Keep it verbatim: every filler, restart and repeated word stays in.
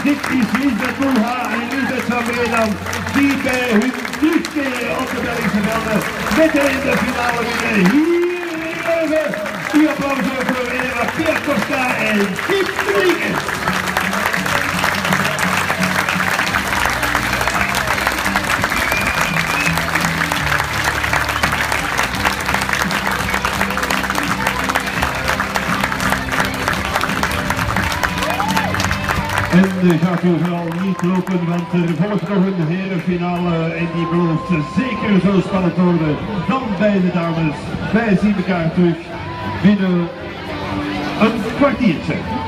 Dit is Lisbeth Moelha en Lisbeth van Bredam, die bij hun terugkeren op de Belgische velden meteen de finale winnen. Hier in Leuven, uw applaus voor de winnaar Pierre Costa en Kim Rodriguez. En uh, gaat u vooral niet lopen, want er volgt nog een herenfinale en die belooft zeker zo spannend worden dan bij de dames. Wij zien elkaar terug binnen een kwartiertje.